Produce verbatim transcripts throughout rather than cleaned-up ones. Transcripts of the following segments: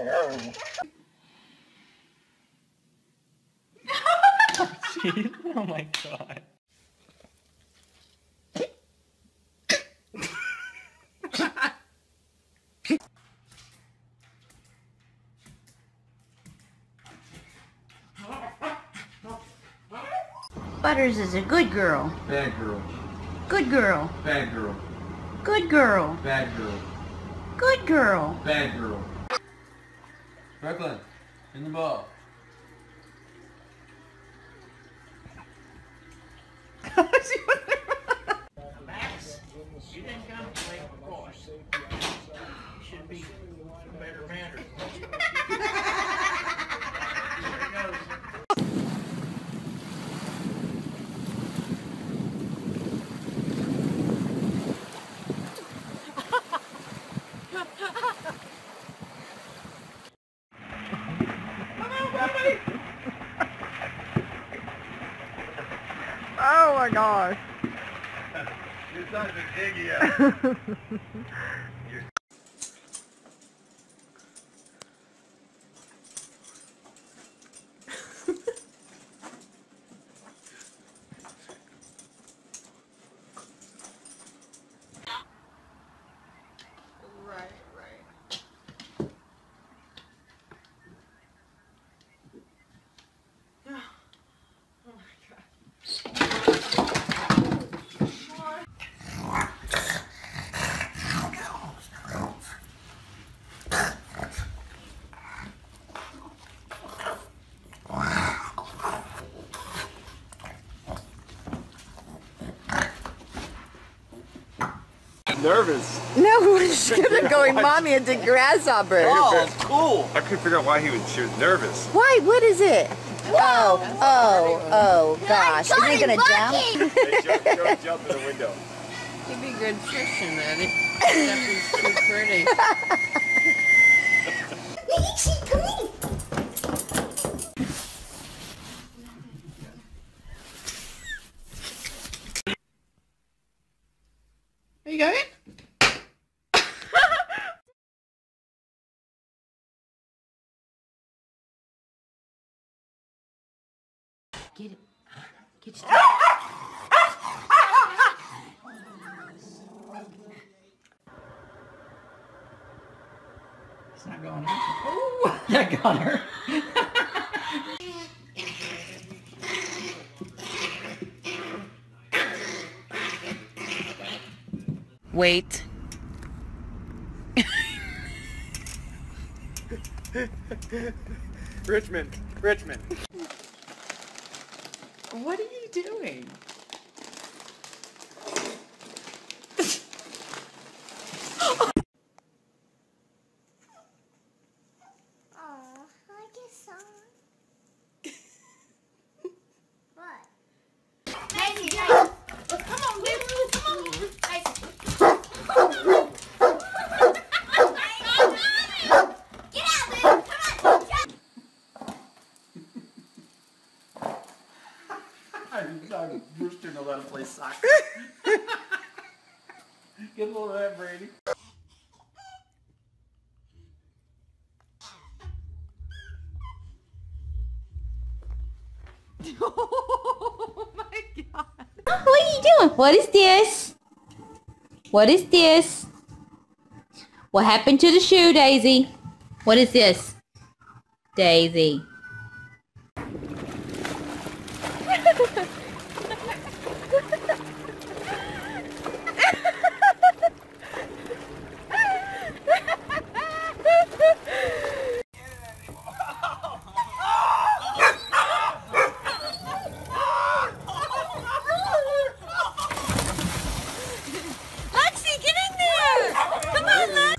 Jeez, oh my god. Butters is a good girl. Bad girl. Good girl. Bad girl. Good girl. Bad girl. Good girl. Bad girl. Brooklyn, in the ball. Max, you didn't come to play for course. You should be a better manner. There it goes. Oh my gosh. You're such an idiot. Right, right. Oh my god. Nervous. No, she's gonna going, Mommy, it's a grasshopper. Oh, cool. I couldn't figure out why he was, she was nervous. Why? What is it? Oh, oh, oh, gosh. Is he gonna jump? Hey, jump, jump, jump in the window. He'd be good fishing at it, except he's too pretty. Are you going? Get it. Get your It's not going. Oh, I got her. Wait. Richmond, Richmond. What are you doing? Oh, I guess so. What? Daisy, Daisy. Come on, Daisy. Come on. Daisy. Get out, baby. Come on. I'm Brewster to let him play soccer. Get a little of that, Brady. Oh my god. What are you doing? What is this? What is this? What happened to the shoe, Daisy? What is this? Daisy. Lexi, get in there! Come on, Lex!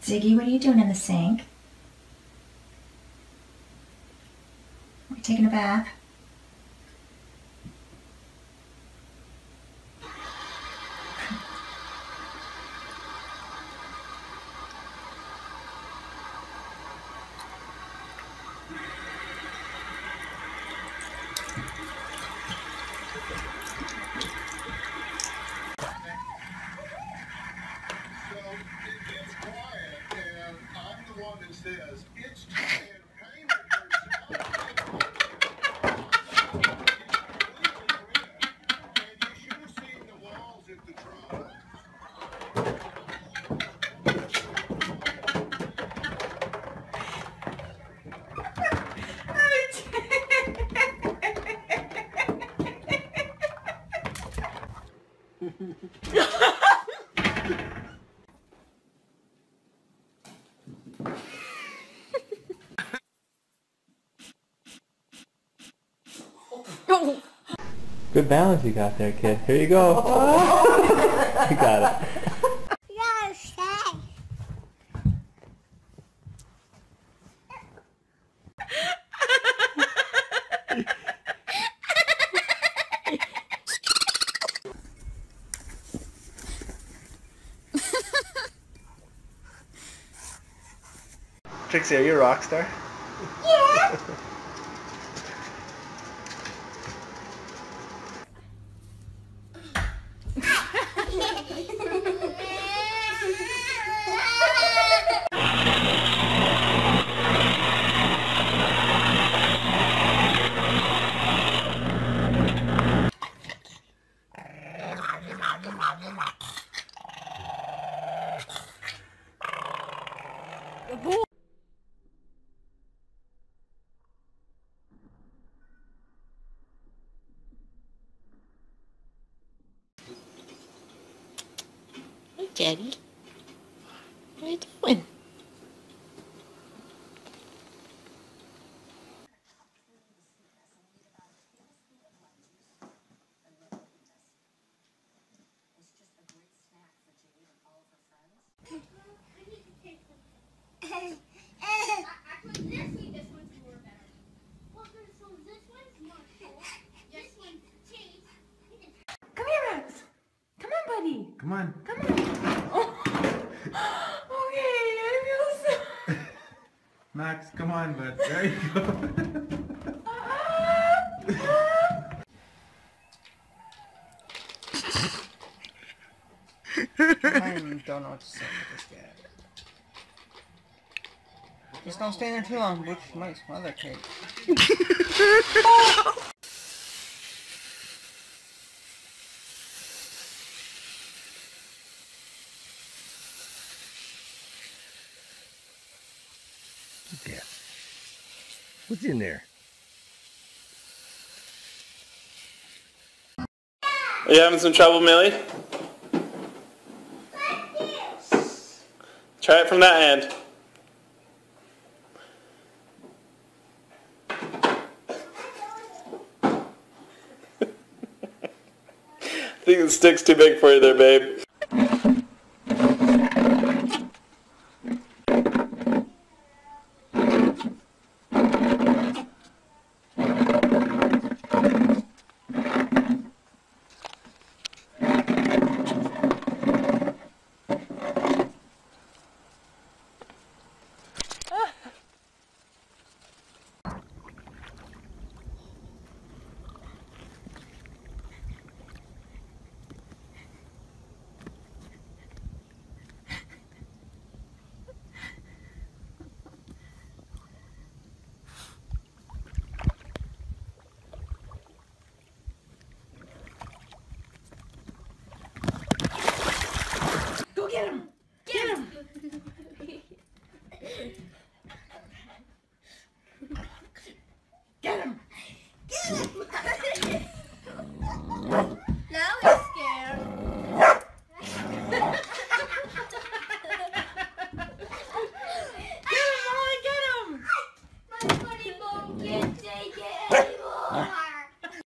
Ziggy, what are you doing in the sink? Are you taking a bath? Says it's campaign herself. And you should have seen the walls at the trial. Good balance you got there, kid. Here you go. You got it. Trixie, are you a rock star? Yeah. Hey, Daddy. What are you doing? Come here, Max. Come on, buddy. Come on. Come on. Oh. Okay, I feel so... Max, come on, bud. There you go. I don't know what to say with this guy. Just don't stay there too long, Butch. You might smell that cake. Yeah. What's in there? Are you having some trouble, Millie? Try it from that end. I think the stick's too big for you there, babe. Go get him. Get him. Get him. Now he's scared. Get him, Molly, get him. My funny bone can't take it anymore.